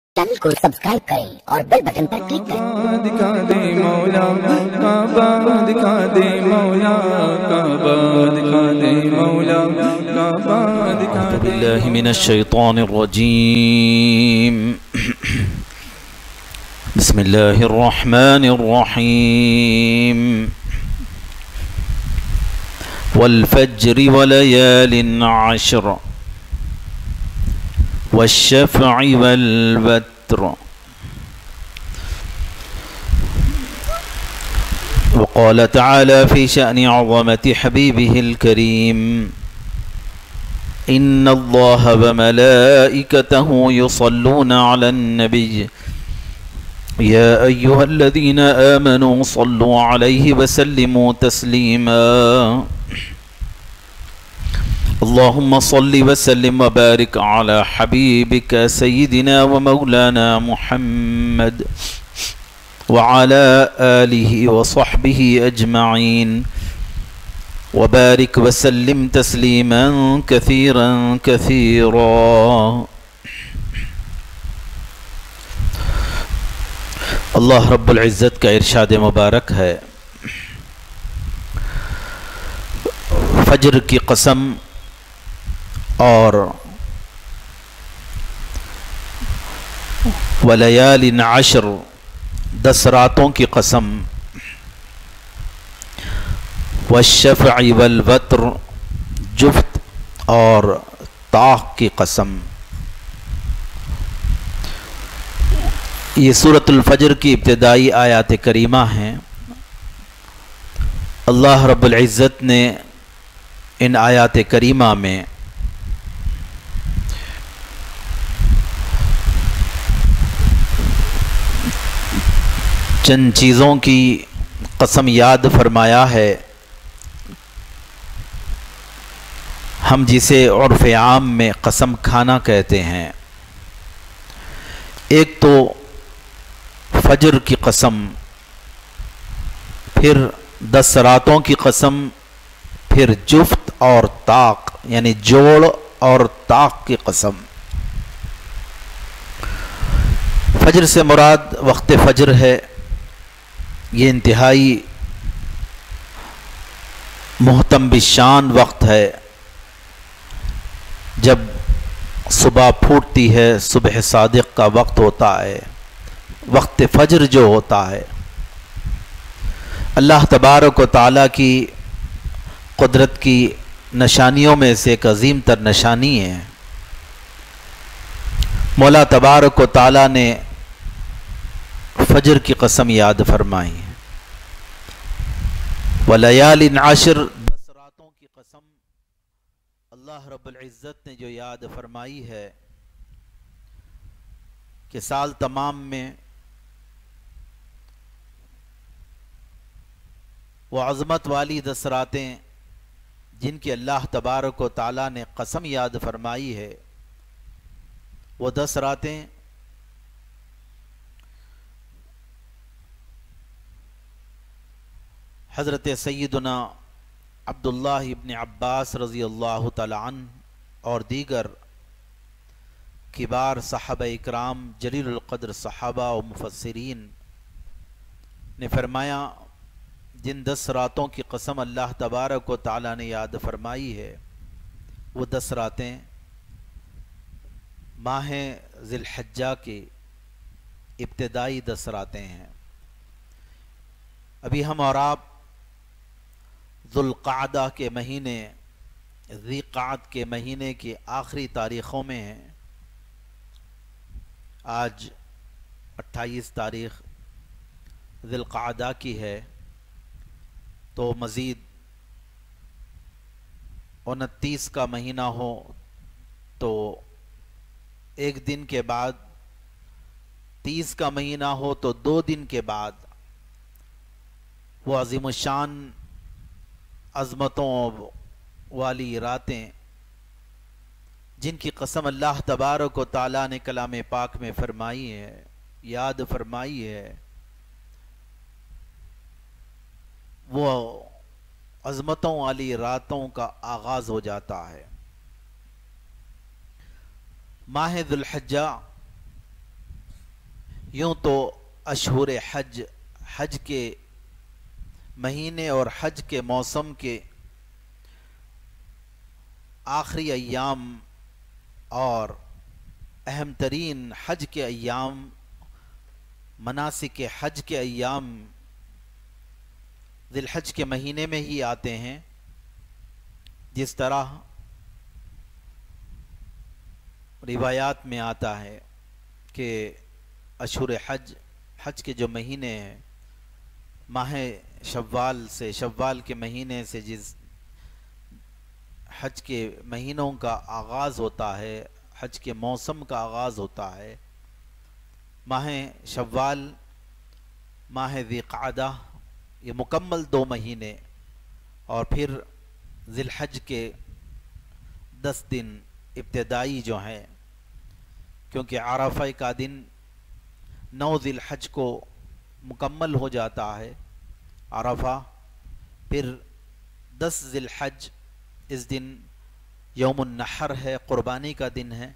Channel کو subscribe کریں اور بیل بٹن پر کلک کریں۔ دکھا دے مولا کعبہ، دکھا دے مولا کعبہ، دکھا دے مولا کعبہ، دکھا دے۔ باللہ من الشیطان الرجیم، بسم اللہ الرحمن الرحیم، والفجر وليال عشر والشفع والوتر، وقال تعالى في شأن عظمة حبيبه الكريم: إن الله وملائكته يصلون على النبي يا أيها الذين آمنوا صلوا عليه وسلموا تسليما اللهم صل وسلم وبارك على حبيبك سيدنا ومولانا محمد وعلى آله وصحبه أجمعين وبارك وسلم تسليما كثيرا كثيرا۔ اللہ رب العزت کا ارشاد مبارک ہے: فجر کی قسم اور ولیال عشر، 10 راتوں کی قسم، والشفع والوتر، جفت اور طاق کی قسم۔ یہ سورۃ الفجر کی ابتدائی آیات کریمہ ہیں۔ اللہ رب العزت نے ان آیات کریمہ میں چند چیزوں کی قسم یاد فرمایا ہے، ہم جسے عرف عام میں قسم کھانا کہتے ہیں۔ ایک تو فجر کی قسم، پھر 10 راتوں کی قسم، پھر جفت اور طاق یعنی جوڑ اور طاق کی قسم۔ فجر سے مراد وقت فجر ہے۔ یہ انتہائی محتم بالشان وقت ہے، جب صبح پھوٹتی ہے، صبح صادق کا وقت ہوتا ہے، وقت فجر جو ہوتا ہے۔ اللہ تبارک و تعالیٰ کی قدرت کی نشانیوں میں سے ایک عظیم تر نشانی ہے۔ مولا تبارک و تعالیٰ نے فجر کی قسم یاد فرمائی ہے۔ ولیال عشر، 10 راتوں کی قسم اللہ رب العزت نے جو یاد فرمائی ہے کہ سال تمام میں وہ عظمت والی 10 راتیں جن کی اللہ تبارک و تعالیٰ نے قسم یاد فرمائی ہے، وہ 10 راتیں حضرت سیدنا عبداللہ ابن عباس رضی اللہ تعالی عنہ اور دیگر کبار صحابہ اکرام، جلیل القدر صحابہ و مفسرین نے فرمایا، جن 10 راتوں کی قسم اللہ تبارک و تعالیٰ نے یاد فرمائی ہے، وہ 10 راتیں ماہ ذی الحجہ کی ابتدائی 10 راتیں ہیں۔ ابھی ہم اور آپ ذو القعدہ کے مہینے، ذی قعد کے مہینے کی آخری تاریخوں میں ہیں۔ آج 28 تاریخ ذی القعدہ کی ہے، تو مزید 29 کا مہینہ ہو تو ایک دن کے بعد، 30 کا مہینہ ہو تو 2 دن کے بعد وہ عظیم الشان عظمتوں والی راتیں جن کی قسم اللہ تبارک و تعالیٰ نے کلام پاک میں فرمائی ہے، یاد فرمائی ہے، وہ عظمتوں والی راتوں کا آغاز ہو جاتا ہے۔ ماہ ذی الحجہ یوں تو اشہر حج، حج کے مہینے اور حج کے موسم کے آخری ایام اور اہم ترین حج کے ایام، مناسک حج کے ایام ذی الحج کے مہینے میں ہی آتے ہیں. جس طرح روایات میں آتا ہے کہ اشہر حج، حج کے جو مہینے ہیں، ماہ شوال سے، شوال کے مہینے سے جس حج کے مہینوں کا آغاز ہوتا ہے، حج کے موسم کا آغاز ہوتا ہے، ماہ شوال، ماہ ذی القعدہ، یہ مکمل 2 مہینے، اور پھر ذی الحج کے 10 دن ابتدائی جو ہیں، کیونکہ عرفہ کا دن 9 ذی الحج کو مکمل ہو جاتا ہے عرفہ. پھر 10 ذی الحج، اس دن یوم النحر ہے، قربانی کا دن ہے،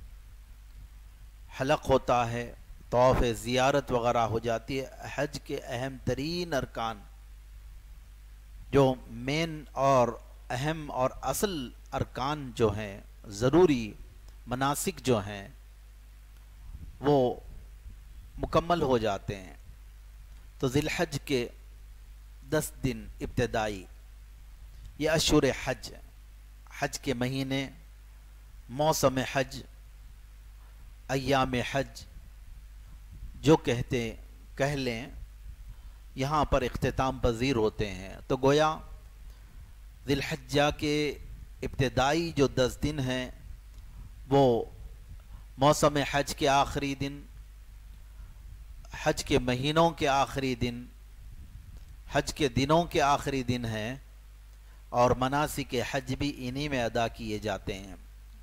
حلق ہوتا ہے، طواف زیارت وغیرہ ہو جاتی ہے. حج کے اہم ترین ارکان، جو مین اور اہم اور اصل ارکان جو ہیں، ضروری مناسک جو ہیں، وہ مکمل ہو جاتے ہیں. تو ذی الحج کے 10 دن ابتدائی، یہ اشہر حج، حج کے مہینے، موسم حج، ایام حج جو کہہ لیں، یہاں پر اختتام پذیر ہوتے ہیں. تو گویا ذی الحجہ کے ابتدائی جو 10 دن ہیں وہ موسم حج کے آخری دن، حج کے مہینوں کے آخری دن، حج کے دنوں کے آخری دن ہیں، اور مناسک حج بھی انہی میں ادا کیے جاتے ہیں.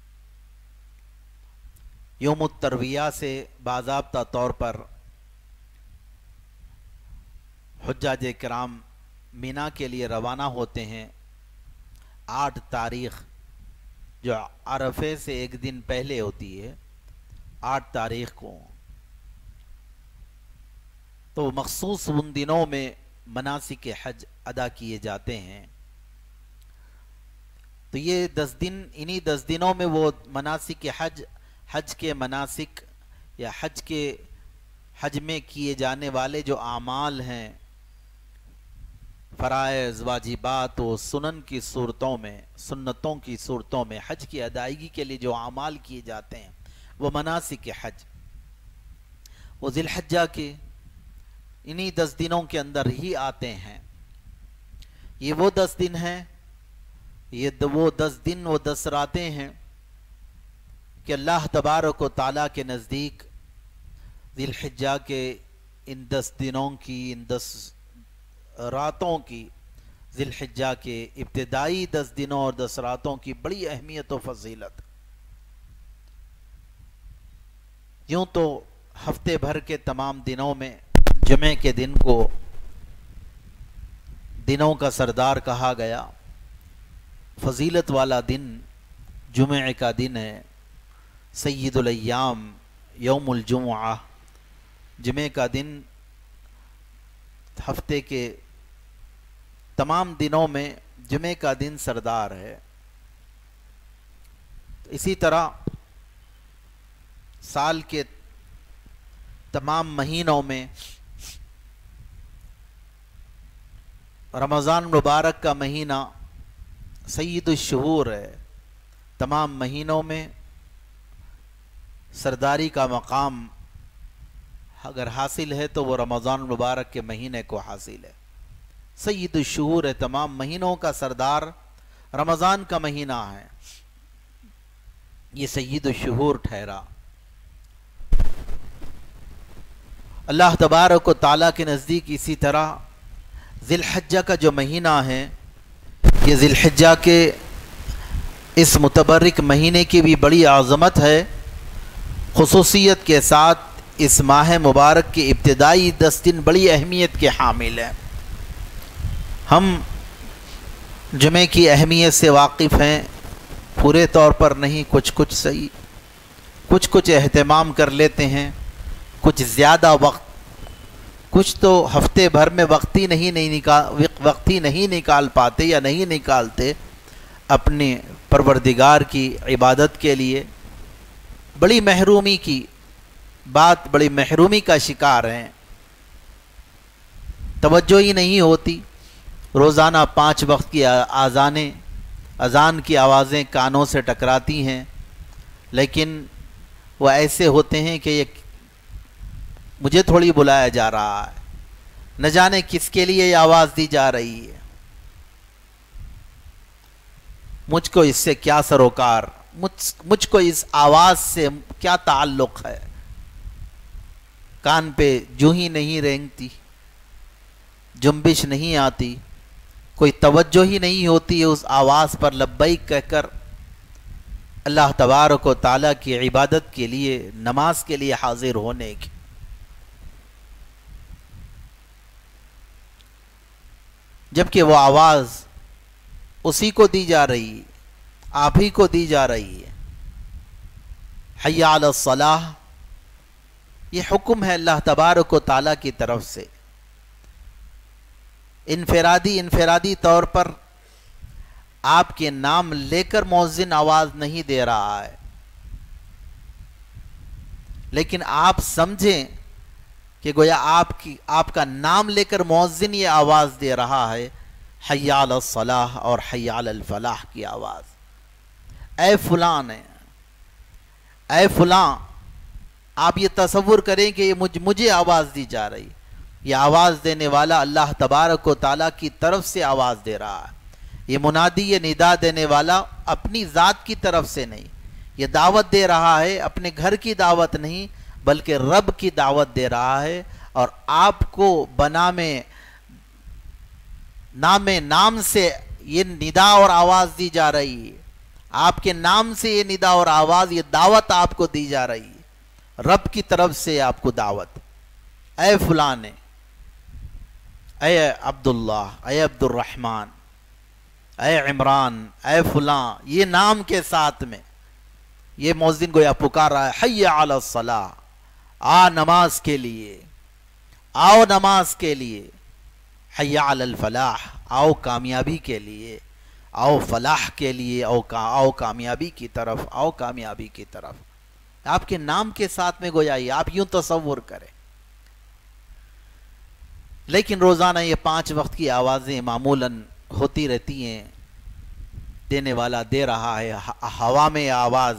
یوم الترویہ سے باضابطہ طور پر حجاج کرام مینا کے لیے روانہ ہوتے ہیں. 8 تاریخ جو عرفے سے ایک دن پہلے ہوتی ہے، 8 تاریخ کو، تو مخصوص ان دنوں میں مناسک حج ادا کیے جاتے ہیں. تو یہ 10 دن، انہی 10 دنوں میں وہ مناسک حج، حج کے مناسک یا حج میں کیے جانے والے جو اعمال ہیں، فرائض، واجبات و سنن کی صورتوں میں، سنتوں کی صورتوں میں حج کی ادائیگی کے لیے جو اعمال کیے جاتے ہیں، وہ مناسک حج، وہ ذی الحجہ کے انہی 10 دنوں کے اندر ہی آتے ہیں. یہ وہ 10 دن ہیں، یہ وہ 10 دن و 10 راتیں ہیں کہ اللہ تبارک و تعالیٰ کے نزدیک ذی الحجہ کے ان 10 دنوں کی، ان 10 راتوں کی، ذی الحجہ کے ابتدائی 10 دنوں اور 10 راتوں کی بڑی اہمیت و فضیلت. یوں تو ہفتے بھر کے تمام دنوں میں جمعے کے دن کو دنوں کا سردار کہا گیا. فضیلت والا دن جمعے کا دن ہے، سید الایام، یوم الجمعہ، جمعے کا دن ہفتے کے تمام دنوں میں جمعے کا دن سردار ہے. اسی طرح سال کے تمام مہینوں میں رمضان مبارک کا مہینہ سید الشہور ہے. تمام مہینوں میں سرداری کا مقام اگر حاصل ہے تو وہ رمضان مبارک کے مہینے کو حاصل ہے. سید الشہور ہے، تمام مہینوں کا سردار رمضان کا مہینہ ہے، یہ سید الشہور ٹھہرا. اللہ تبارک و تعالیٰ کے نزدیک اسی طرح ذی الحجہ کا جو مہینہ ہے، یہ ذی الحجہ کے اس متبرک مہینے کی بھی بڑی عظمت ہے. خصوصیت کے ساتھ اس ماہ مبارک کے ابتدائی 10 دن بڑی اہمیت کے حامل ہیں. ہم جمعے کی اہمیت سے واقف ہیں، پورے طور پر نہیں، کچھ صحیح، کچھ اہتمام کر لیتے ہیں. کچھ زیادہ وقت، کچھ تو ہفتے بھر میں وقت ہی نہیں نکال پاتے یا نہیں نکالتے اپنے پروردگار کی عبادت کے لیے. بڑی محرومی کی بات، بڑی محرومی کا شکار ہیں. توجہ ہی نہیں ہوتی. روزانہ 5 وقت کی اذان کی آوازیں کانوں سے ٹکراتی ہیں، لیکن وہ ایسے ہوتے ہیں کہ یہ مجھے تھوڑی بلایا جا رہا ہے، نہ جانے کس کے لیے یہ آواز دی جا رہی ہے، مجھ کو اس سے کیا سروکار، مجھ کو اس آواز سے کیا تعلق ہے. کان پہ جو ہی نہیں رینگتی، جنبش نہیں آتی، کوئی توجہ ہی نہیں ہوتی اس آواز پر لبیک کہہ کر اللہ تبارک و تعالیٰ کی عبادت کے لیے، نماز کے لیے حاضر ہونے کی. جبکہ وہ آواز اسی کو دی جا رہی ہے، آپ ہی کو دی جا رہی ہے. حی علی الصلاح، یہ حکم ہے اللہ تبارک و تعالیٰ کی طرف سے. انفرادی طور پر آپ کے نام لے کر مؤذن آواز نہیں دے رہا ہے، لیکن آپ سمجھیں کہ گویا آپ کا نام لے کر مؤذن یہ آواز دے رہا ہے، حی علی الصلاح اور حی علی الفلاح کی آواز. اے فلاں نے، اے فلاں، آپ یہ تصور کریں کہ یہ مجھے آواز دی جا رہی. یہ آواز دینے والا اللہ تبارک و تعالیٰ کی طرف سے آواز دے رہا ہے. یہ منادی، یہ ندا دینے والا اپنی ذات کی طرف سے نہیں، یہ دعوت دے رہا ہے، اپنے گھر کی دعوت نہیں بلکہ رب کی دعوت دے رہا ہے. اور آپ کو نام سے یہ ندا اور آواز دی جا رہی ہے. آپ کے نام سے یہ ندا اور آواز، یہ دعوت آپ کو دی جا رہی ہے، رب کی طرف سے آپ کو دعوت. اے فلاں نے، اے عبداللہ، اے عبد الرحمن، اے عمران، اے فلاں، یہ نام کے ساتھ میں یہ مؤذن گویا پکار رہا ہے، حی علی الصلاح، آ نماز کے لیے، آؤ نماز کے لیے. حی علی الفلاح، آؤ کامیابی کے لیے، آؤ فلاح کے لیے، آؤ کامیابی کی طرف، آؤ کامیابی کی طرف. آپ کے نام کے ساتھ میں گویا یہ آپ یوں تصور کریں. لیکن روزانہ یہ 5 وقت کی آوازیں معمولاً ہوتی رہتی ہیں. دینے والا دے رہا ہے، ہوا میں آواز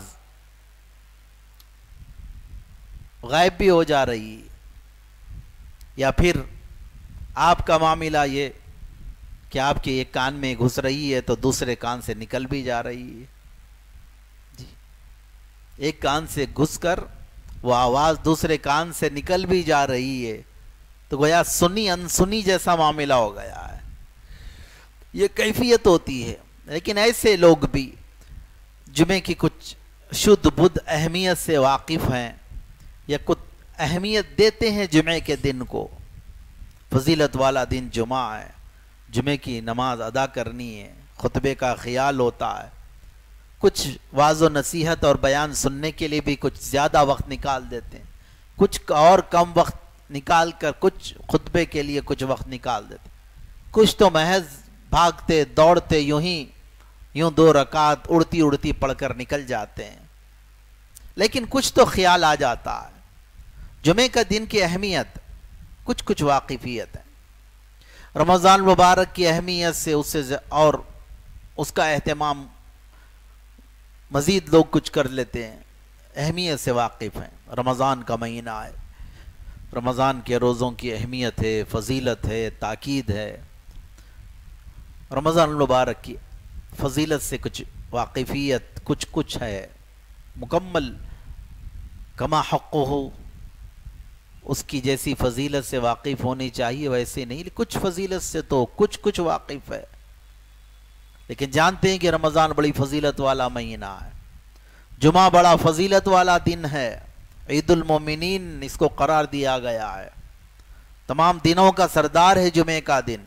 غائب بھی ہو جا رہی ہے. یا پھر آپ کا معاملہ یہ کہ آپ کے ایک کان میں گھس رہی ہے تو دوسرے کان سے نکل بھی جا رہی ہے. جی، ایک کان سے گھس کر وہ آواز دوسرے کان سے نکل بھی جا رہی ہے، تو گویا سنی انسنی جیسا معاملہ ہو گیا ہے. یہ کیفیت ہوتی ہے. لیکن ایسے لوگ بھی جمعے کی کچھ شدھ بدھ اہمیت سے واقف ہیں یا کچھ اہمیت دیتے ہیں جمعے کے دن کو. فضیلت والا دن جمعہ ہے، جمعے کی نماز ادا کرنی ہے، خطبے کا خیال ہوتا ہے، کچھ واعظ و نصیحت اور بیان سننے کے لیے بھی کچھ زیادہ وقت نکال دیتے ہیں، کچھ اور کم وقت نکال کر کچھ خطبے کے لیے کچھ وقت نکال دیتے ہیں. کچھ تو محض بھاگتے دوڑتے یوں 2 رکعت اڑتی پڑھ کر نکل جاتے ہیں. لیکن کچھ تو خیال آ جاتا ہے. جمعے کا دن کی اہمیت کچھ واقفیت ہے. رمضان مبارک کی اہمیت سے اور اس کا اہتمام مزید لوگ کچھ کر لیتے ہیں، اہمیت سے واقف ہیں. رمضان کا مہینہ ہے، رمضان کے روزوں کی اہمیت ہے، فضیلت ہے، تاکید ہے. رمضان المبارک کی فضیلت سے کچھ واقفیت کچھ ہے، مکمل کما حق ہو اس کی جیسی فضیلت سے واقف ہونی چاہیے ویسے نہیں. کچھ فضیلت سے تو کچھ واقف ہے، لیکن جانتے ہیں کہ رمضان بڑی فضیلت والا مہینہ ہے، جمعہ بڑا فضیلت والا دن ہے، عید المومنین اس کو قرار دیا گیا ہے، تمام دنوں کا سردار ہے جمعے کا دن.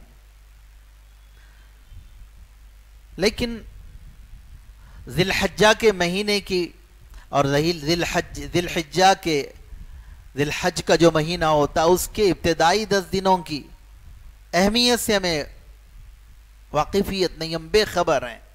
لیکن ذی الحجہ کے مہینے کی اور ذی الحجہ کے ذی الحج کا جو مہینہ ہوتا ہے اس کے ابتدائی 10 دنوں کی اہمیت سے ہمیں واقفیت نہیں، ہم بے خبر ہیں.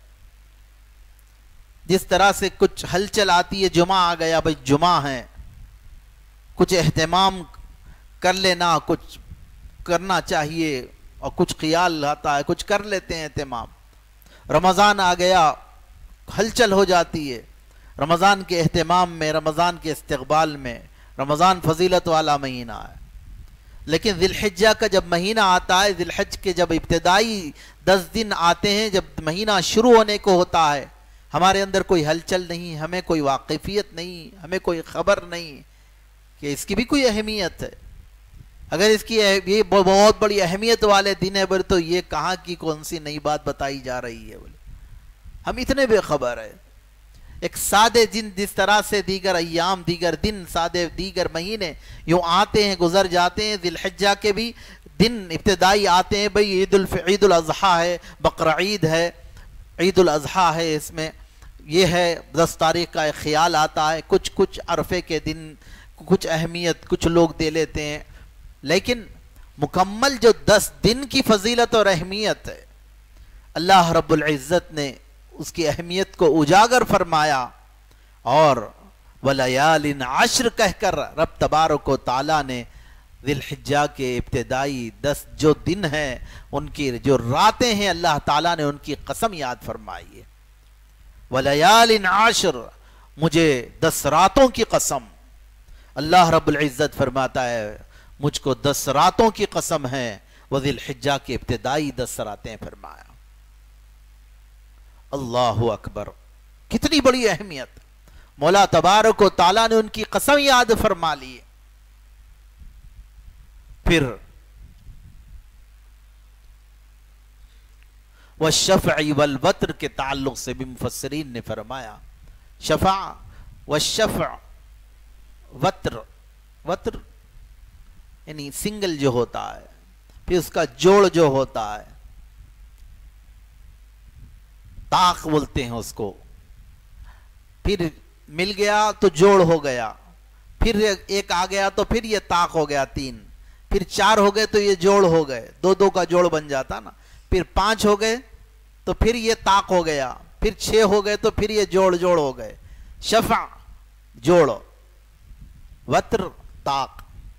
جس طرح سے کچھ ہلچل آتی ہے، جمعہ آ گیا بھائی جمعہ ہے، کچھ اہتمام کر لینا، کچھ کرنا چاہیے، اور کچھ خیال آتا ہے کچھ کر لیتے ہیں اہتمام. رمضان آ گیا، ہلچل ہو جاتی ہے رمضان کے اہتمام میں، رمضان کے استقبال میں. رمضان فضیلت والا مہینہ ہے، لیکن ذی الحجہ کا جب مہینہ آتا ہے، ذی الحج کے جب ابتدائی 10 دن آتے ہیں، جب مہینہ شروع ہونے کو ہوتا ہے، ہمارے اندر کوئی ہلچل نہیں، ہمیں کوئی واقفیت نہیں، ہمیں کوئی خبر نہیں کہ اس کی بھی کوئی اہمیت ہے. اگر اس کی یہ بہت بڑی اہمیت والے دن ہے بولے تو یہ کہاں کی کون سی نئی بات بتائی جا رہی ہے بولے. ہم اتنے بے خبر ہے. ایک سادے دن جس طرح سے دیگر ایام، دیگر دن، سادے دیگر مہینے یوں آتے ہیں گزر جاتے ہیں، ذی الحجہ کے بھی دن ابتدائی آتے ہیں. بھئی عید الاضحیٰ ہے، بقرعید ہے، عید الاضحیٰ ہے، اس میں یہ ہے 10 تاریخ کا ایک خیال آتا ہے، کچھ عرفے کے دن کچھ اہمیت کچھ لوگ دے لیتے ہیں. لیکن مکمل جو 10 دن کی فضیلت اور اہمیت ہے، اللہ رب العزت نے اس کی اہمیت کو اجاگر فرمایا، اور وَلَيَالٍ عَشْرٍ کہہ کر رب تبارک و تعالیٰ نے ذی الحجہ کے ابتدائی 10 جو دن ہیں، ان کی جو راتیں ہیں، اللہ تعالیٰ نے ان کی قسم یاد فرمائی ہے. وَلَيَالٍ عَشْرٍ، مجھے 10 راتوں کی قسم. اللہ رب العزت فرماتا ہے مجھ کو 10 راتوں کی قسم ہے، وذی الحجہ کے ابتدائی 10 راتیں فرمایا. اللہ اکبر، کتنی بڑی اہمیت. مولا تبارک و تعالیٰ نے ان کی قسم یاد فرما لی. پھر والشفع والوتر کے تعلق سے بھی مفسرین نے فرمایا، شفع والشفع، وتر، وتر یعنی سنگل جو ہوتا ہے، پھر اس کا جوڑ جو ہوتا ہے، طاق بولتے ہیں اس کو. پھر مل گیا تو جوڑ ہو گیا، پھر ایک آ گیا تو پھر یہ طاق ہو گیا 3، پھر 4 ہو گئے تو یہ جوڑ ہو گئے، 2 کا جوڑ بن جاتا نا. پھر 5 ہو گئے تو پھر یہ طاق ہو گیا، پھر 6 ہو گئے تو پھر یہ جوڑ ہو گئے. شفع جوڑ، وتر طاق.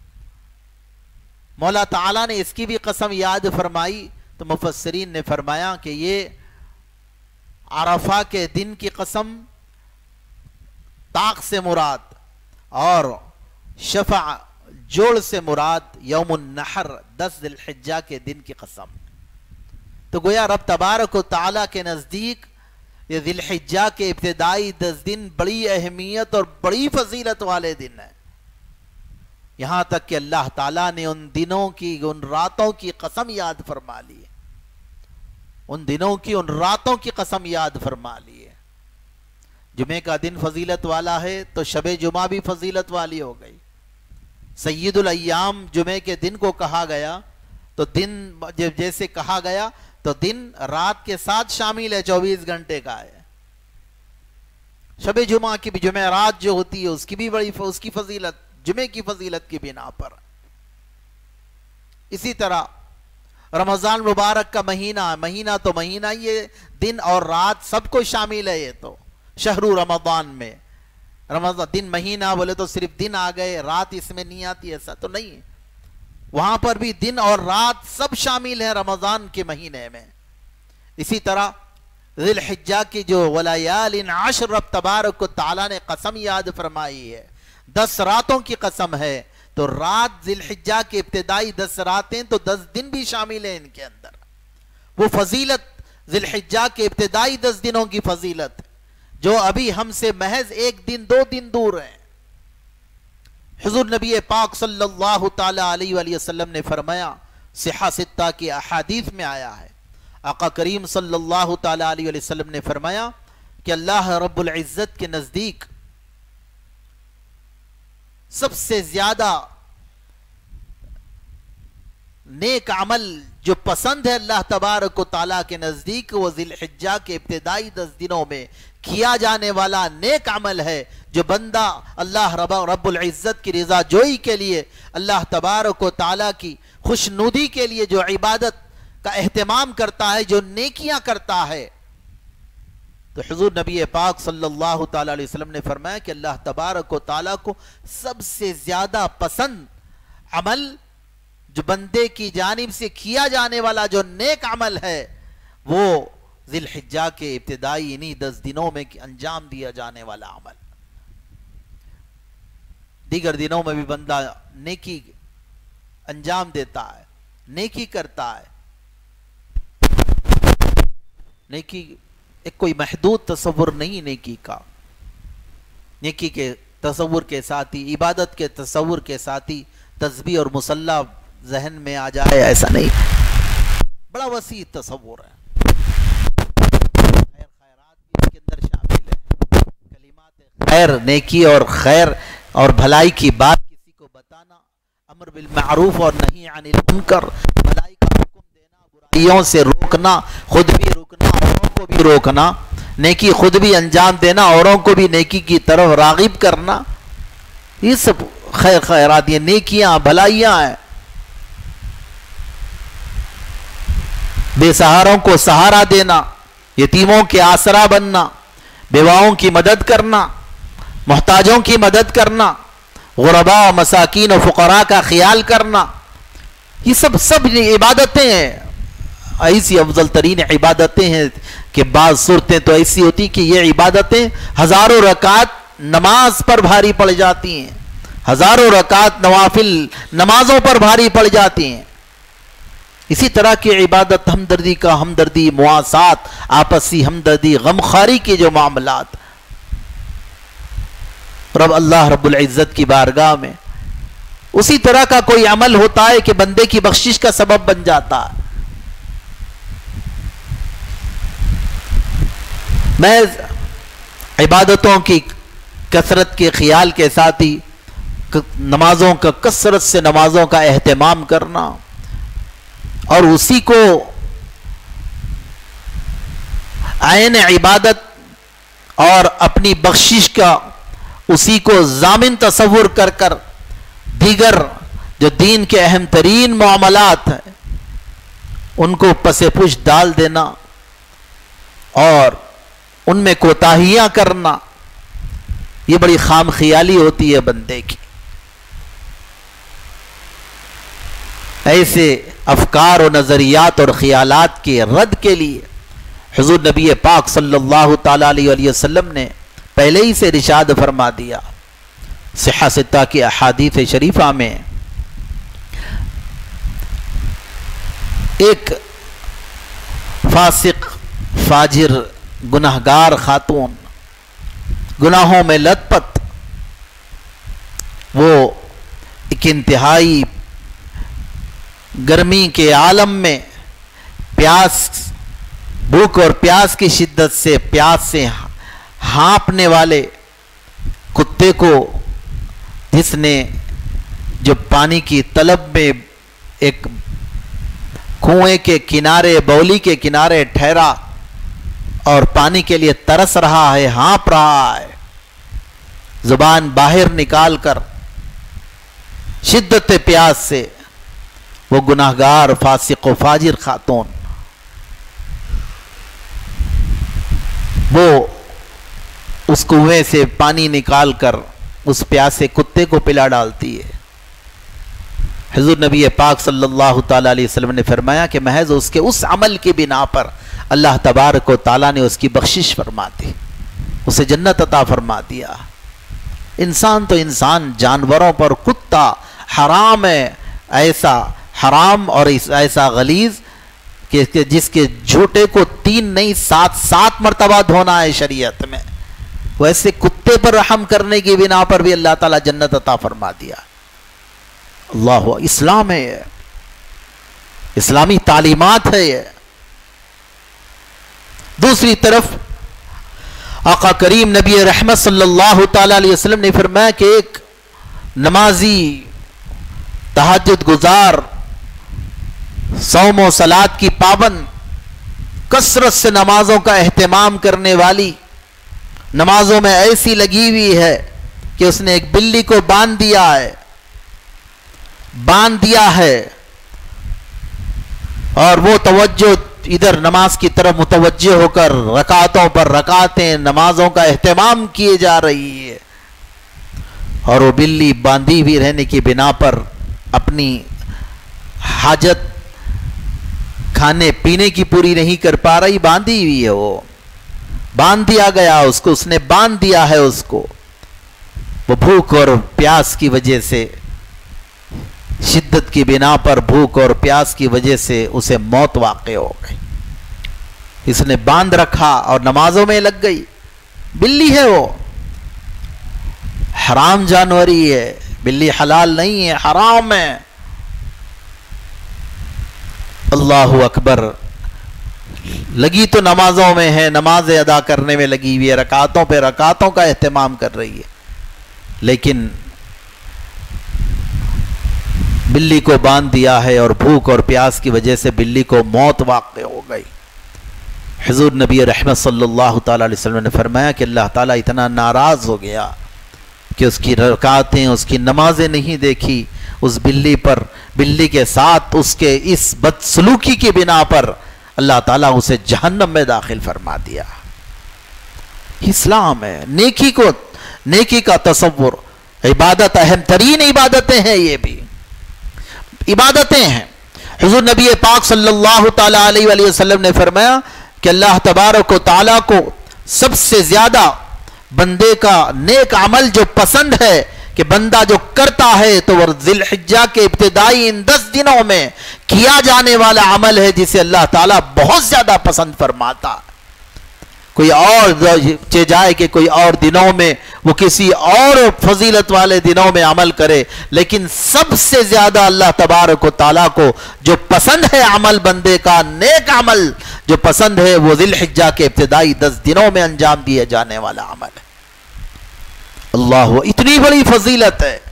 مولا تعالیٰ نے اس کی بھی قسم یاد فرمائی تو مفسرین نے فرمایا کہ یہ عرفہ کے دن کی قسم طاق سے مراد، اور شفع جوڑ سے مراد یوم النحر 10 ذی الحجہ کے دن کی قسم. تو گویا رب تبارک و تعالیٰ کے نزدیک یہ ذی الحجہ کے ابتدائی 10 دن بڑی اہمیت اور بڑی فضیلت والے دن ہیں. یہاں تک کہ اللہ تعالیٰ نے ان دنوں کی، ان راتوں کی قسم یاد فرما لی ہے، ان دنوں کی، ان راتوں کی قسم یاد فرما لی ہے. جمعے کا دن فضیلت والا ہے تو شب جمعہ بھی فضیلت والی ہو گئی. سید الایام جمعے کے دن کو کہا گیا تو دن جیسے کہا گیا تو دن رات کے ساتھ شامل ہے، 24 گھنٹے کا ہے. شب جمعہ کی بھی، جمعہ رات جو ہوتی ہے اس کی بھی بڑی، اس کی فضیلت جمعے کی فضیلت کی بنا پر. اسی طرح رمضان مبارک کا مہینہ تو مہینہ یہ دن اور رات سب کو شامل ہے. یہ تو شہر رمضان میں رمضان دن مہینہ بولے تو صرف دن آ گئے، رات اس میں نہیں آتی، ایسا تو نہیں. وہاں پر بھی دن اور رات سب شامل ہیں رمضان کے مہینے میں. اسی طرح ذی الحجہ کی جو وَلَيَالٍ عَشْرٍ رب تبارک و تعالیٰ نے قسم یاد فرمائی ہے، 10 راتوں کی قسم ہے. تو رات ذی الحجہ کے ابتدائی 10 راتیں تو 10 دن بھی شامل ہیں ان کے اندر. وہ فضیلت ذی الحجہ کے ابتدائی 10 دنوں کی فضیلت جو ابھی ہم سے محض 1 دن 2 دن دور ہیں. حضور نبی پاک صلی اللہ تعالی علیہ وآلہ وسلم نے فرمایا، صحہ 6 کی احادیث میں آیا ہے، آقا کریم صلی اللہ تعالی علیہ وآلہ وسلم نے فرمایا کہ اللہ رب العزت کے نزدیک سب سے زیادہ نیک عمل جو پسند ہے اللہ تبارک و تعالیٰ کے نزدیک، وہ ذی الحجہ کے ابتدائی 10 دنوں میں کیا جانے والا نیک عمل ہے، جو بندہ اللہ رب العزت کی رضا جوئی کے لیے، اللہ تبارک و تعالیٰ کی خوشنودی کے لیے جو عبادت کا اہتمام کرتا ہے، جو نیکیاں کرتا ہے۔ تو حضور نبی پاک صلی اللہ تعالیٰ علیہ وسلم نے فرمایا کہ اللہ تبارک و تعالیٰ کو سب سے زیادہ پسند عمل جو بندے کی جانب سے کیا جانے والا جو نیک عمل ہے، وہ ذی الحجہ کے ابتدائی انہی 10 دنوں میں انجام دیا جانے والا عمل۔ دیگر دنوں میں بھی بندہ نیکی انجام دیتا ہے، نیکی کرتا ہے۔ نیکی ایک کوئی محدود تصور نہیں نیکی کا، نیکی کے تصور کے ساتھ ہی، عبادت کے تصور کے ساتھ ہی تسبیح اور مصلی ذہن میں آ جائے، ایسا نہیں، بڑا وسیع تصور ہے۔ خیرات بھی اس کے اندر شامل ہے، کلمات خیر، نیکی اور خیر اور بھلائی کی بات کسی کو بتانا، امر بالمعروف اور نہی عن المنکر، بھلائی کا حکم دینا، برائیوں سے روکنا، خود بھی روکنا، اوروں کو بھی روکنا، نیکی خود بھی انجام دینا، اوروں کو بھی نیکی کی طرف راغب کرنا، یہ سب خیرات، یہ نیکیاں بھلائیاں ہیں۔ بے سہاروں کو سہارا دینا، یتیموں کے آسرا بننا، بیواؤں کی مدد کرنا، محتاجوں کی مدد کرنا، غرباء مساکین و فقراء کا خیال کرنا، یہ سب عبادتیں ہیں۔ ایسی افضل ترین عبادتیں ہیں کہ بعض صورتیں تو ایسی ہوتی کہ یہ عبادتیں ہزاروں رکعت نماز پر بھاری پڑ جاتی ہیں، ہزاروں رکعت نوافل نمازوں پر بھاری پڑ جاتی ہیں۔ اسی طرح کی عبادت ہمدردی، مواسات، آپسی ہمدردی، غمخواری کے جو معاملات، اللہ رب العزت کی بارگاہ میں اسی طرح کا کوئی عمل ہوتا ہے کہ بندے کی بخشش کا سبب بن جاتا ہے۔ میں عبادتوں کی کثرت کے خیال کے ساتھ ہی نمازوں کا، کثرت سے نمازوں کا اہتمام کرنا اور اسی کو عین عبادت اور اپنی بخشش کا اسی کو ضامن تصور کر کر دیگر جو دین کے اہم ترین معاملات ہیں ان کو پس پش ڈال دینا اور ان میں کوتاہیاں کرنا، یہ بڑی خام خیالی ہوتی ہے بندے کی۔ ایسے افکار و نظریات اور خیالات کے رد کے لیے حضور نبی پاک صلی اللہ تعالیٰ علیہ وسلم نے پہلے ہی سے ارشاد فرما دیا، صحیح ستہ کی احادیث شریفہ میں، ایک فاسق، فاجر، گناہگار خاتون، گناہوں میں لت پت، وہ ایک انتہائی گرمی کے عالم میں پیاس، بھوک اور پیاس کی شدت سے، پیاس سے ہانپنے والے کتے کو، جس نے جو پانی کی طلب میں ایک کنویں کے کنارے، بولی کے کنارے ٹھہرا اور پانی کے لیے ترس رہا ہے، ہانپ رہا ہے، زبان باہر نکال کر شدت پیاس سے، وہ گناہگار فاسق و فاجر خاتون وہ اس کنویں سے پانی نکال کر اس پیاسے کتے کو پلا ڈالتی ہے۔ حضور نبی پاک صلی اللہ تعالیٰ علیہ وسلم نے فرمایا کہ محض اس کے اس عمل کی بنا پر اللہ تبارک و تعالیٰ نے اس کی بخشش فرما دی، اسے جنت عطا فرما دیا۔ انسان تو انسان، جانوروں پر کتا حرام ہے، ایسا حرام اور ایسا غلیظ کہ جس کے جھوٹے کو 3 نہیں 7 مرتبہ دھونا ہے شریعت میں، ویسے کتے پر رحم کرنے کی بنا پر بھی اللہ تعالیٰ جنت عطا فرما دیا۔ اللہ، اسلام ہے یہ، اسلامی تعلیمات ہے یہ۔ دوسری طرف آقا کریم نبی رحمت صلی اللہ تعالیٰ علیہ وسلم نے فرمایا کہ ایک نمازی، تہجد گزار، صوم و صلات کی پابند، کثرت سے نمازوں کا اہتمام کرنے والی، نمازوں میں ایسی لگی ہوئی ہے کہ اس نے ایک بلی کو باندھ دیا ہے اور وہ توجہ ادھر نماز کی طرف متوجہ ہو کر رکعتوں پر رکعتیں نمازوں کا اہتمام کیے جا رہی ہے، اور وہ بلی باندھی ہوئی رہنے کی بنا پر اپنی حاجت کھانے پینے کی پوری نہیں کر پا رہی، باندھی ہوئی ہے، وہ باندھ دیا گیا اس کو، اس نے باندھ دیا ہے اس کو، وہ بھوک اور پیاس کی وجہ سے، شدت کی بنا پر بھوک اور پیاس کی وجہ سے اسے موت واقع ہو گئی۔ اس نے باندھ رکھا اور نمازوں میں لگ گئی، بلی ہے وہ، حرام جانوری ہے، بلی حلال نہیں ہے، حرام ہے۔ اللہ اکبر، لگی تو نمازوں میں ہے، نمازیں ادا کرنے میں لگی ہوئی ہے، رکعتوں پہ رکعتوں کا اہتمام کر رہی ہے، لیکن بلی کو باندھ دیا ہے اور بھوک اور پیاس کی وجہ سے بلی کو موت واقع ہو گئی۔ حضور نبی رحمت صلی اللہ تعالی علیہ وسلم نے فرمایا کہ اللہ تعالیٰ اتنا ناراض ہو گیا کہ اس کی رکعتیں، اس کی نمازیں نہیں دیکھی، اس بلی پر، بلی کے ساتھ اس کے اس بدسلوکی کی بنا پر اللہ تعالیٰ اسے جہنم میں داخل فرما دیا۔ اسلام ہے، نیکی کا تصور، عبادت، اہم ترین عبادتیں ہیں، یہ بھی عبادتیں ہیں۔ حضور نبی پاک صلی اللہ تعالیٰ علیہ وآلہ وسلم نے فرمایا کہ اللہ تبارک و تعالیٰ کو سب سے زیادہ بندے کا نیک عمل جو پسند ہے کہ بندہ جو کرتا ہے تو وہ ذی الحجہ کے ابتدائی ان 10 دنوں میں کیا جانے والا عمل ہے جسے اللہ تعالیٰ بہت زیادہ پسند فرماتا۔ کوئی اور جائے کہ کوئی اور دنوں میں وہ کسی اور فضیلت والے دنوں میں عمل کرے، لیکن سب سے زیادہ اللہ تبارک و تعالیٰ کو جو پسند ہے عمل بندے کا، نیک عمل جو پسند ہے، وہ ذی الحجہ کے ابتدائی 10 دنوں میں انجام دیے جانے والا عمل ہے۔ اللہ، اتنی بڑی فضیلت ہے،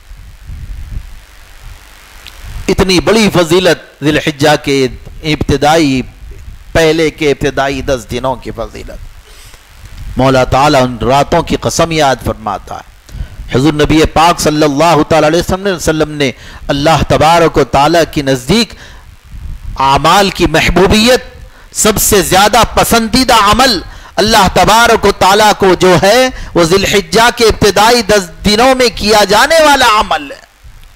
اتنی بڑی فضیلت ذی الحجہ کے ابتدائی، پہلے کے ابتدائی 10 دنوں کی فضیلت۔ مولا تعالیٰ ان راتوں کی قسم یاد فرماتا ہے۔ حضور نبی پاک صلی اللہ تعالیٰ علیہ وسلم نے اللہ تبارک و تعالیٰ کی نزدیک اعمال کی محبوبیت، سب سے زیادہ پسندیدہ عمل اللہ تبارک و تعالیٰ کو جو ہے وہ ذی الحجہ کے ابتدائی 10 دنوں میں کیا جانے والا عمل ہے۔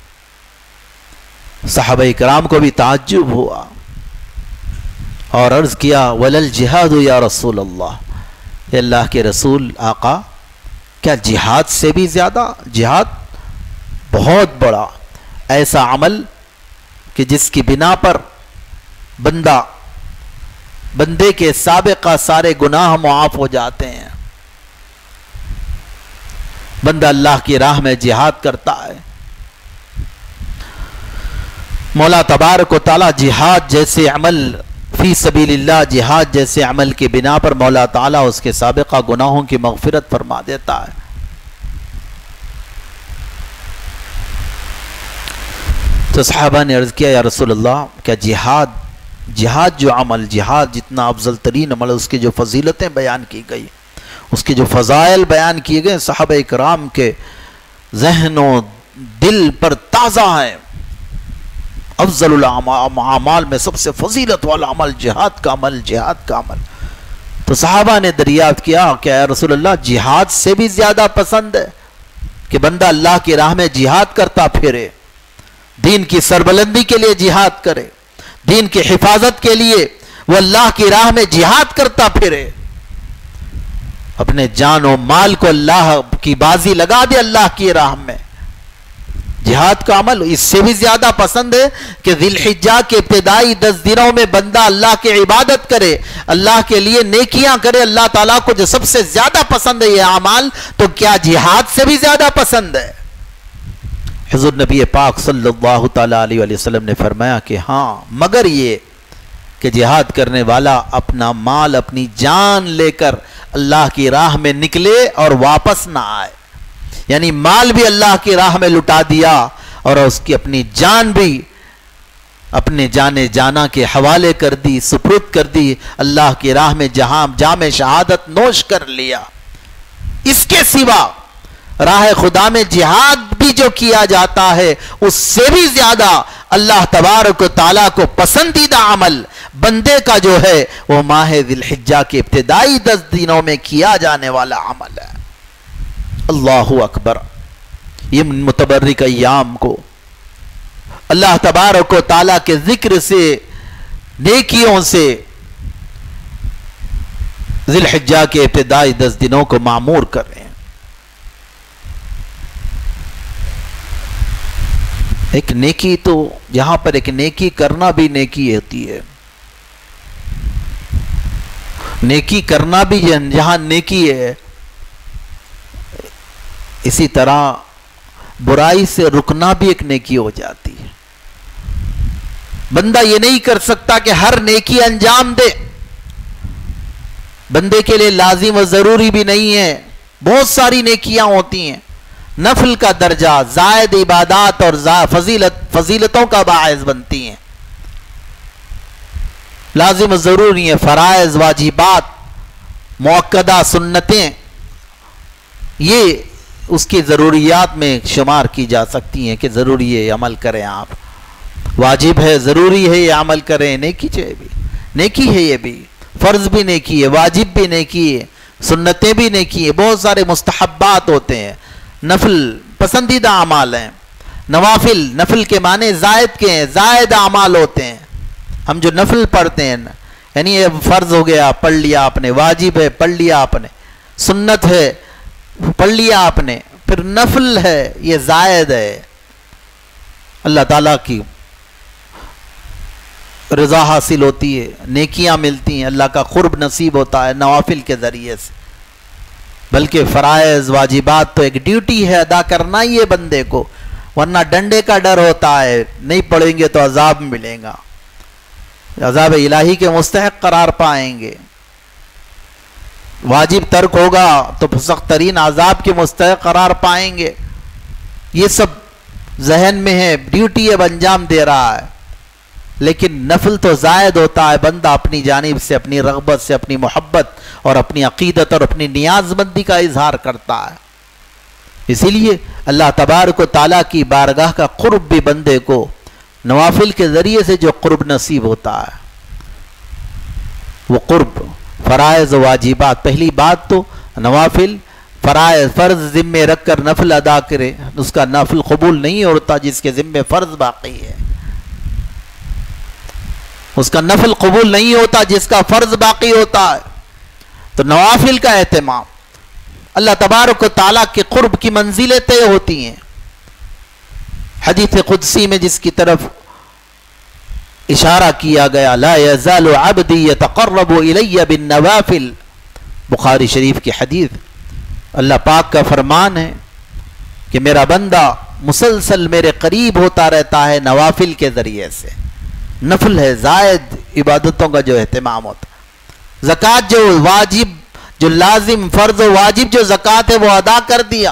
صحابہ کرام کو بھی تعجب ہوا اور عرض کیا وَلَلْ جِهَادُ یا رسول اللہ، اے اللہ کے رسول آقا، کیا جہاد سے بھی زیادہ؟ جہاد بہت بڑا ایسا عمل کہ جس کی بنا پر بندے کے سابقہ سارے گناہ معاف ہو جاتے ہیں۔ بندہ اللہ کی راہ میں جہاد کرتا ہے، مولا تبارک و تعالی جہاد جیسے عمل، فی سبیل اللہ جہاد جیسے عمل کی بنا پر مولا تعالیٰ اس کے سابقہ گناہوں کی مغفرت فرما دیتا ہے۔ تو صحابہ نے عرض کیا یا رسول اللہ، کیا جہاد جو عمل، جہاد جتنا افضل ترین عمل، اس کی جو فضیلتیں بیان کی گئی، اس کے جو فضائل بیان کیے گئے، صحابہ کرام کے ذہن و دل پر تازہ ہیں۔ افضل الاعمال میں سب سے فضیلت والا عمل جہاد کا عمل، جہاد کا عمل۔ تو صحابہ نے دریافت کیا کہ اے رسول اللہ، جہاد سے بھی زیادہ پسند ہے کہ بندہ اللہ کی راہ میں جہاد کرتا پھرے، دین کی سربلندی کے لیے جہاد کرے، دین کی حفاظت کے لیے وہ اللہ کی راہ میں جہاد کرتا پھرے، اپنے جان و مال کو اللہ کی بازی لگا دے اللہ کی راہ میں، جہاد کا عمل اس سے بھی زیادہ پسند ہے کہ ذی الحجہ کے ابتدائی 10 دنوں میں بندہ اللہ کی عبادت کرے، اللہ کے لیے نیکیاں کرے۔ اللہ تعالیٰ کو جو سب سے زیادہ پسند ہے یہ اعمال، تو کیا جہاد سے بھی زیادہ پسند ہے؟ حضور نبی پاک صلی اللہ تعالیٰ علیہ وآلہ وسلم نے فرمایا کہ ہاں، مگر یہ کہ جہاد کرنے والا اپنا مال، اپنی جان لے کر اللہ کی راہ میں نکلے اور واپس نہ آئے، یعنی مال بھی اللہ کی راہ میں لٹا دیا اور اس کی اپنی جان بھی اپنے جانے جانا کے حوالے کر دی، سپرد کر دی، اللہ کی راہ میں جہاں جام شہادت نوش کر لیا۔ اس کے سوا راہ خدا میں جہاد بھی جو کیا جاتا ہے اس سے بھی زیادہ اللہ تبارک و تعالیٰ کو پسندیدہ عمل بندے کا جو ہے وہ ماہ ذی الحجہ کے ابتدائی 10 دنوں میں کیا جانے والا عمل ہے۔ اللہ اکبر۔ یہ متبرک ایام کو اللہ تبارک و تعالیٰ کے ذکر سے، نیکیوں سے ذی الحجہ کے ابتدائی 10 دنوں کو معمور کر رہے ہیں۔ ایک نیکی تو یہاں پر ایک نیکی کرنا بھی نیکی ہوتی ہے، نیکی کرنا بھی جہاں نیکی ہے، اسی طرح برائی سے رکنا بھی ایک نیکی ہو جاتی ہے۔ بندہ یہ نہیں کر سکتا کہ ہر نیکی انجام دے، بندے کے لیے لازم و ضروری بھی نہیں ہے، بہت ساری نیکیاں ہوتی ہیں، نفل کا درجہ زائد عبادات اور فضیلتوں کا باعث بنتی ہیں، لازم و ضروری ہے، فرائض، واجبات، مؤکدہ سنتیں، یہ اس کی ضروریات میں شمار کی جا سکتی ہیں کہ ضروری ہے عمل کریں، آپ واجب ہے، ضروری ہے یہ عمل کریں، نیکی بھی نیکی ہے، یہ بھی فرض بھی نیکی ہے، واجب بھی نیکی ہے، سنتیں بھی نیکی ہے، بہت سارے مستحبات ہوتے ہیں، نفل پسندیدہ اعمال ہیں، نوافل، نفل کے معنی زائد کے ہیں، زائد اعمال ہوتے ہیں، ہم جو نفل پڑھتے ہیں یعنی یہ فرض ہو گیا پڑھ لیا آپ نے، واجب ہے پڑھ لیا آپ نے، سنت ہے پڑھ لیا آپ نے، پھر نفل ہے یہ زائد ہے، اللہ تعالیٰ کی رضا حاصل ہوتی ہے، نیکیاں ملتی ہیں، اللہ کا قرب نصیب ہوتا ہے نوافل کے ذریعے سے، بلکہ فرائض واجبات تو ایک ڈیوٹی ہے، ادا کرنا ہی ہے بندے کو، ورنہ ڈنڈے کا ڈر ہوتا ہے، نہیں پڑھیں گے تو عذاب ملے گا، عذاب الہی کے مستحق قرار پائیں گے، واجب ترک ہوگا تو سخت ترین عذاب کے مستحق قرار پائیں گے، یہ سب ذہن میں ہے، ڈیوٹی اب انجام دے رہا ہے، لیکن نفل تو زائد ہوتا ہے، بندہ اپنی جانب سے، اپنی رغبت سے، اپنی محبت اور اپنی عقیدت اور اپنی نیاز مندی کا اظہار کرتا ہے، اسی لیے اللہ تبارک و تعالیٰ کی بارگاہ کا قرب بھی بندے کو نوافل کے ذریعے سے جو قرب نصیب ہوتا ہے، وہ قرب فرائض و واجبات، پہلی بات تو نوافل فرائض فرض ذمے رکھ کر نفل ادا کرے، اس کا نفل قبول نہیں ہوتا جس کے ذمے فرض باقی ہے، اس کا نفل قبول نہیں ہوتا جس کا فرض باقی ہوتا ہے، تو نوافل کا اہتمام، اللہ تبارک و تعالیٰ کے قرب کی منزلیں طے ہوتی ہیں، حدیث قدسی میں جس کی طرف اشارہ کیا گیا، لا یزال عبدی یتقرب الی بالنوافل، بخاری شریف کی حدیث، اللہ پاک کا فرمان ہے کہ میرا بندہ مسلسل میرے قریب ہوتا رہتا ہے نوافل کے ذریعے سے، نفل ہے، زائد عبادتوں کا جو اہتمام ہوتا ہے، زکوٰۃ جو واجب، جو لازم فرض و واجب جو زکوٰۃ ہے وہ ادا کر دیا،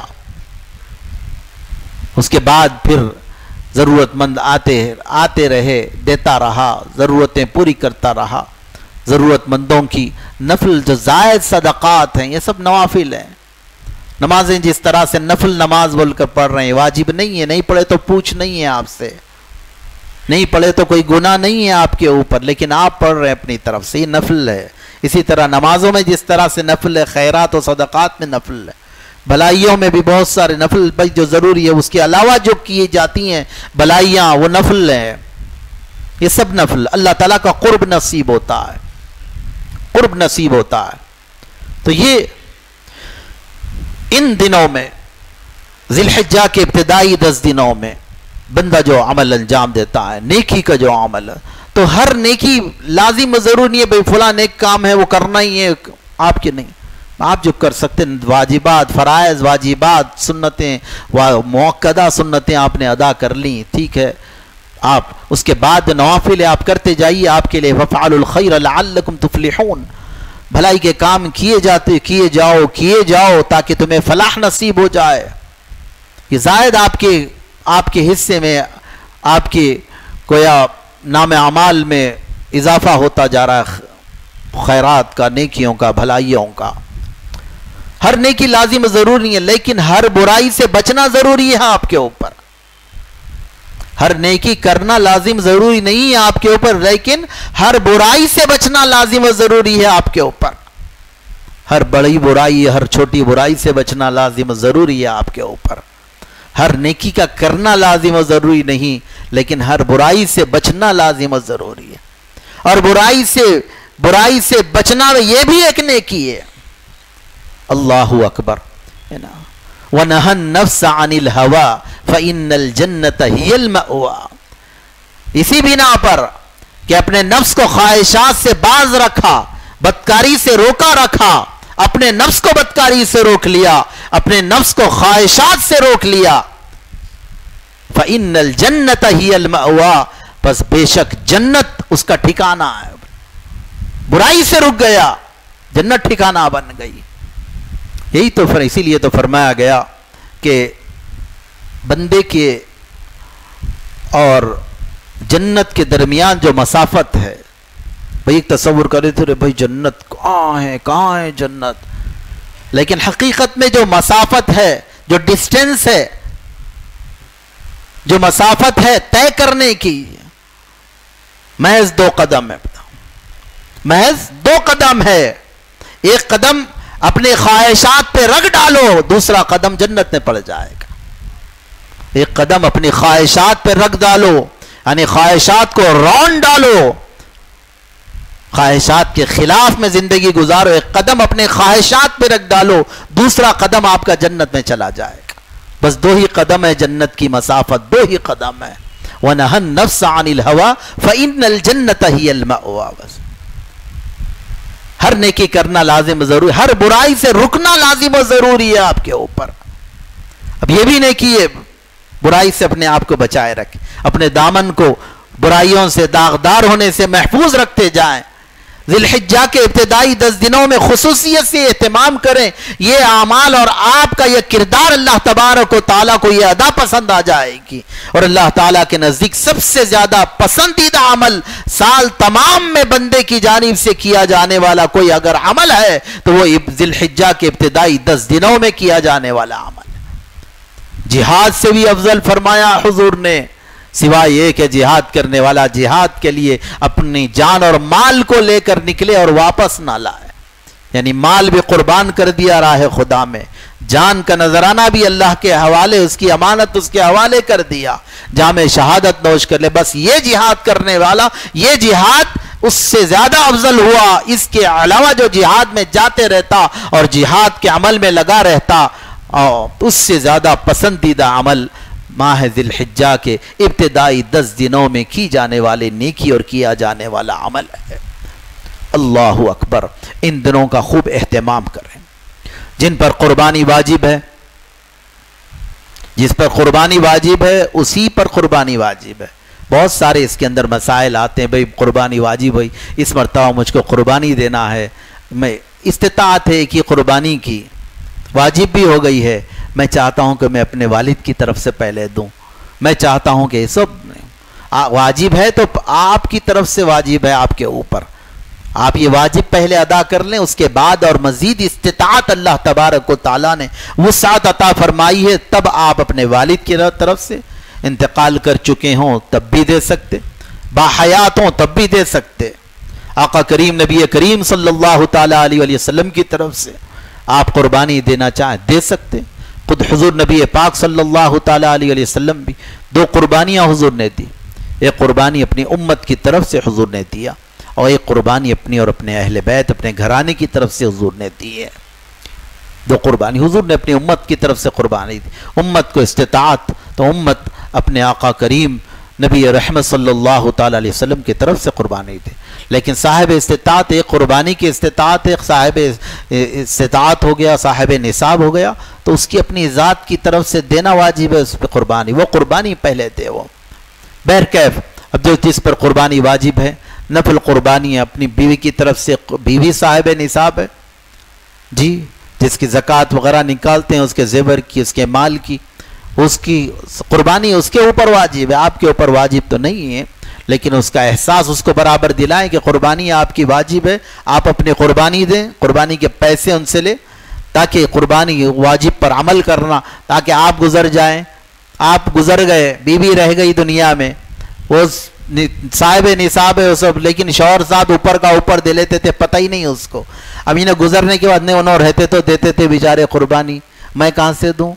اس کے بعد پھر ضرورت مند آتے رہے، دیتا رہا، ضرورتیں پوری کرتا رہا، ضرورت مندوں کی نفل جو زائد صدقات ہیں یہ سب نوافل ہیں، نمازیں جس طرح سے نفل نماز بول کر پڑھ رہے ہیں، واجب نہیں ہے، نہیں پڑھے تو پوچھ نہیں ہے آپ سے، نہیں پڑھے تو کوئی گناہ نہیں ہے آپ کے اوپر، لیکن آپ پڑھ رہے ہیں اپنی طرف سے، یہ نفل ہے، اسی طرح نمازوں میں جس طرح سے نفل ہے، خیرات و صدقات میں نفل ہے، بھلائیوں میں بھی بہت سارے نفل جو ضروری ہے، اس کے علاوہ جو کی جاتی ہیں بھلائیاں وہ نفل ہے، یہ سب نفل، اللہ تعالیٰ کا قرب نصیب ہوتا ہے، قرب نصیب ہوتا ہے، تو یہ ان دنوں میں ذی الحجہ کے ابتدائی 10 دنوں میں بندہ جو عمل انجام دیتا ہے، نیکی کا جو عمل ہے، تو ہر نیکی لازم ضرور نہیں ہے بھئی فلاں نیک کام ہے وہ کرنا ہی ہے آپ کے، نہیں، آپ جو کر سکتے ہیں واجبات، فرائض واجبات، سنتیں، مؤکدہ سنتیں آپ نے ادا کر لیں، ٹھیک ہے، آپ اس کے بعد نوافل آپ کرتے جائیے، آپ کے لیے وَفْعَلُوا الْخَيْرَ لَعَلَّكُمْ تُفْلِحُونَ، بھلائی کے کام کیے جاؤ تاکہ تمہیں فلاح نصیب ہو جائے، یہ زائد آپ کے حصے میں، آپ کے گویا نام اعمال میں اضافہ ہوتا جا رہا ہے، خیرات کا، نیکیوں کا، بھلائیوں کا. ہر نیکی لازم ضروری ہے، لیکن ہر برائی سے بچنا ضروری ہے آپ کے اوپر. ہر نیکی کرنا لازم ضروری نہیں ہے آپ کے اوپر، لیکن ہر برائی سے بچنا لازم ضروری ہے آپ کے اوپر. ہر بڑی برائی، ہر چھوٹی برائی سے بچنا لازم ضروری ہے آپ کے اوپر. ہر نیکی کا کرنا لازم و ضروری نہیں، لیکن ہر برائی سے بچنا لازم و ضروری ہے. اور برائی سے بچنا یہ بھی ایک نیکی ہے. اللہ اکبر. وَنَهَى النَّفْسَ عَنِ الْهَوَىٰ فَإِنَّ الْجَنَّةَ هِيَ الْمَأْوَىٰ. اسی بنا پر کہ اپنے نفس کو خواہشات سے باز رکھا، بدکاری سے روکا رکھا، اپنے نفس کو بدکاری سے روک لیا، اپنے نفس کو خواہشات سے روک لیا. فَإِنَّ الْجَنَّةَ هِيَ الْمَأْوَىٰ. بس بے شک جنت اس کا ٹھکانہ ہے. برائی سے رک گیا، جنت ٹھکانہ بن گئی. یہی تو اسی لیے تو فرمایا گیا کہ بندے کے اور جنت کے درمیان جو مسافت ہے، بھئی ایک تصور کرے تھے بھئی جنت کہاں ہے جنت، لیکن حقیقت میں جو مسافت ہے، جو ڈسٹینس ہے، جو مسافت ہے طے کرنے کی، محض 2 قدم ہے. محض 2 قدم ہے. ایک قدم اپنے خواہشات پہ رکھ ڈالو، دوسرا قدم جنت میں پڑ جائے گا. ایک قدم اپنی خواہشات پہ رکھ ڈالو، یعنی خواہشات کو رون ڈالو، خواہشات کے خلاف میں زندگی گزارو. ایک قدم اپنے خواہشات پہ رکھ ڈالو، دوسرا قدم آپ کا جنت میں چلا جائے گا. بس 2 ہی قدم ہے جنت کی مسافت، 2 ہی قدم ہے. وَنَهَى النَّفْسَ عَنِ الْهَوَىٰ فَإِنَّ الْجَنَّةَ هِيَ الْمَأْوَىٰ. بس ہر نیکی کرنا لازم ضروری، ہر برائی سے رکنا لازم و ضروری ہے آپ کے اوپر. اب یہ بھی نیکی ہے، برائی سے اپنے آپ کو بچائے رکھیں، اپنے دامن کو برائیوں سے، داغدار ہونے سے محفوظ رکھتے جائیں. ذی الحجہ کے ابتدائی 10 دنوں میں خصوصیت سے اہتمام کریں. یہ اعمال اور آپ کا یہ کردار اللہ تبارک و تعالیٰ کو یہ ادا پسند آ جائے گی. اور اللہ تعالیٰ کے نزدیک سب سے زیادہ پسندیدہ عمل سال تمام میں بندے کی جانب سے کیا جانے والا کوئی اگر عمل ہے تو وہ ذی الحجہ کے ابتدائی 10 دنوں میں کیا جانے والا عمل ہے. جہاد سے بھی افضل فرمایا حضور نے، سوائے یہ کہ جہاد کرنے والا جہاد کے لیے اپنی جان اور مال کو لے کر نکلے اور واپس نہ لائے. یعنی مال بھی قربان کر دیا راہ خدا میں، جان کا نذرانہ بھی اللہ کے حوالے، اس کی امانت اس کے حوالے کر دیا، جامع شہادت نوش کر لے. بس یہ جہاد کرنے والا، یہ جہاد اس سے زیادہ افضل ہوا. اس کے علاوہ جو جہاد میں جاتے رہتا اور جہاد کے عمل میں لگا رہتا، اس سے زیادہ پسندیدہ عمل ماہ ذی الحجہ کے ابتدائی 10 دنوں میں کی جانے والے نیکی اور کیا جانے والا عمل ہے. اللہ اکبر. ان دنوں کا خوب اہتمام کریں. جن پر قربانی واجب ہے، جس پر قربانی واجب ہے اسی پر قربانی واجب ہے. بہت سارے اس کے اندر مسائل آتے ہیں، بھئی قربانی واجب ہوئی، اس مرتبہ مجھ کو قربانی دینا ہے، میں استطاعت ہے کہ قربانی کی واجب بھی ہو گئی ہے، میں چاہتا ہوں کہ میں اپنے والد کی طرف سے پہلے دوں، میں چاہتا ہوں کہ یہ سب واجب ہے تو آپ کی طرف سے واجب ہے آپ کے اوپر، آپ یہ واجب پہلے ادا کر لیں، اس کے بعد اور مزید استطاعت اللہ تبارک و تعالیٰ نے وسعت عطا فرمائی ہے، تب آپ اپنے والد کی طرف سے، انتقال کر چکے ہوں تب بھی دے سکتے، باحیات ہوں تب بھی دے سکتے. آقا کریم نبی کریم صلی اللہ تعالیٰ علیہ وسلم کی طرف سے آپ قربانی دینا چاہیں دے سکتے. خود حضور نبی پاک صلی اللہ تعالیٰ علیہ وسلم بھی 2 قربانیاں حضور نے دی. ایک قربانی اپنی امت کی طرف سے حضور نے دیا، اور ایک قربانی اپنی اور اپنے اہل بیت، اپنے گھرانے کی طرف سے حضور نے دی ہے. 2 قربانی حضور نے اپنی امت کی طرف سے قربانی دی. امت کو استطاعت تو امت اپنے آقا کریم نبی رحمت صلی اللہ تعالیٰ علیہ وسلم کی طرف سے قربانی دے. لیکن صاحب استطاعت، ایک قربانی کی استطاعت، ایک صاحب استطاعت ہو گیا، صاحب نصاب ہو گیا، تو اس کی اپنی ذات کی طرف سے دینا واجب ہے اس پہ قربانی، وہ قربانی پہلے دے. وہ بہرکیف اب جو جس پر قربانی واجب ہے، نفل قربانی اپنی بیوی کی طرف سے، بیوی صاحب نصاب ہے جی، جس کی زکوٰۃ وغیرہ نکالتے ہیں، اس کے زیور کی، اس کے مال کی، اس کی قربانی اس کے اوپر واجب ہے، آپ کے اوپر واجب تو نہیں ہے. لیکن اس کا احساس اس کو برابر دلائیں کہ قربانی آپ کی واجب ہے، آپ اپنی قربانی دیں، قربانی کے پیسے ان سے لیں، تاکہ قربانی واجب پر عمل کرنا، تاکہ آپ گزر جائیں، آپ گزر گئے، بیوی رہ گئی دنیا میں، وہ صاحب نصاب ہے وہ سب، لیکن شوہر صاحب اوپر کا اوپر دے لیتے تھے، پتہ ہی نہیں اس کو، اب انہیں گزرنے کے بعد نہیں انہوں رہتے تو دیتے تھے بیچارے قربانی، میں کہاں سے دوں؟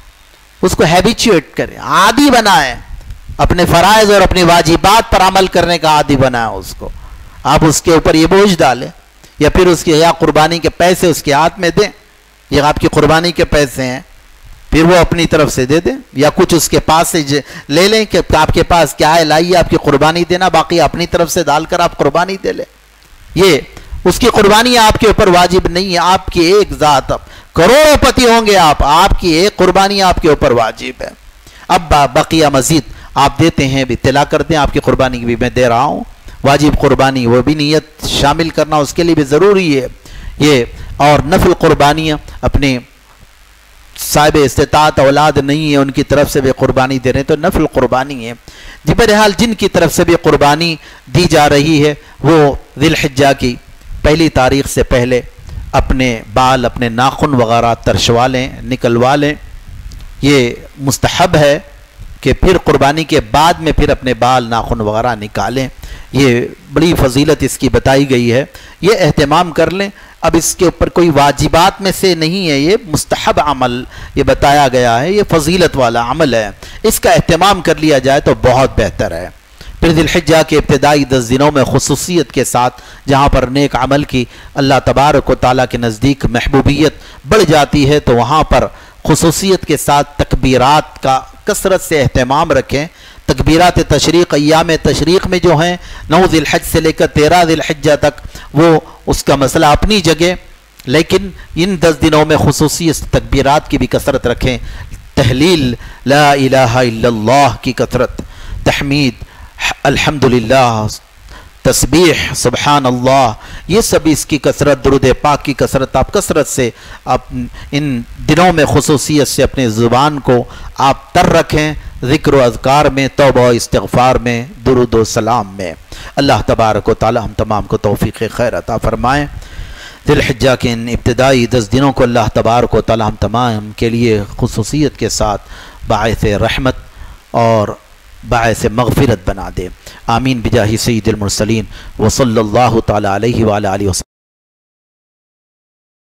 اس کو ہیبیچویٹ کریں، عادی بنائیں، اپنے فرائض اور اپنی واجبات پر عمل کرنے کا عادی بنائیں اس کو. آپ اس کے اوپر یہ بوجھ ڈالیں یا پھر اس کے یا قربانی کے پیسے اس کے ہاتھ میں دیں، یہ آپ کی قربانی کے پیسے ہیں، پھر وہ اپنی طرف سے دے دیں یا کچھ اس کے پاس سے لے لیں کہ آپ کے پاس کیا ہے لائیے آپ کی قربانی دینا، باقی اپنی طرف سے ڈال کر آپ قربانی دے لیں. یہ اس کی قربانی آپ کے اوپر واجب نہیں ہے، آپ کی ایک ذات، کروڑوں پتی ہوں گے آپ کی ایک قربانی آپ کے اوپر واجب ہے. اب بقیہ مزید آپ دیتے ہیں بھی اطلاع کر دیں، آپ کی قربانی بھی میں دے رہا ہوں، واجب قربانی وہ بھی نیت شامل کرنا اس کے لیے بھی ضروری ہے یہ. اور نفل قربانیاں اپنے صاحب استطاعت اولاد نہیں ہے ان کی طرف سے بھی قربانی دے رہے ہیں تو نفل قربانی ہے. جی بہرحال جن کی طرف سے بھی قربانی دی جا رہی ہے وہ ذی الحجہ کی پہلی تاریخ سے پہلے اپنے بال اپنے ناخن وغیرہ ترشوا لیں، نکلوا لیں. یہ مستحب ہے کہ پھر قربانی کے بعد میں پھر اپنے بال ناخن وغیرہ نکالیں، یہ بڑی فضیلت اس کی بتائی گئی ہے، یہ اہتمام کر لیں. اب اس کے اوپر کوئی واجبات میں سے نہیں ہے، یہ مستحب عمل یہ بتایا گیا ہے، یہ فضیلت والا عمل ہے، اس کا اہتمام کر لیا جائے تو بہت بہتر ہے. پھر ذی الحجہ کے ابتدائی 10 دنوں میں خصوصیت کے ساتھ جہاں پر نیک عمل کی اللہ تبارک و تعالیٰ کے نزدیک محبوبیت بڑھ جاتی ہے تو وہاں پر خصوصیت کے ساتھ تکبیرات کا کثرت سے اہتمام رکھیں. تکبیرات تشریق ایام تشریق میں جو ہیں 9 ذی الحج سے لے کر 13 ذی الحجہ تک وہ اس کا مسئلہ اپنی جگہ، لیکن ان 10 دنوں میں خصوصی تکبیرات کی بھی کثرت رکھیں. تحلیل لا الہ الا اللہ کی کثرت، تحمید الحمدللہ، تسبیح سبحان اللہ، یہ سب اس کی کثرت، درود پاک کی کثرت، آپ کثرت سے آپ ان دنوں میں خصوصیت سے اپنے زبان کو آپ تر رکھیں، ذکر و اذکار میں، توبہ و استغفار میں، درود و سلام میں. اللہ تبارک و تعالی ہم تمام کو توفیق خیر عطا فرمائیں. ذی الحجہ کے ان ابتدائی 10 دنوں کو اللہ تبارک و تعالی ہم تمام کے لیے خصوصیت کے ساتھ باعث رحمت اور باعث مغفرت بنا دے. آمین بجاہ سید المرسلین وصلی اللہ تعالی علیہ وآلہ وسلم.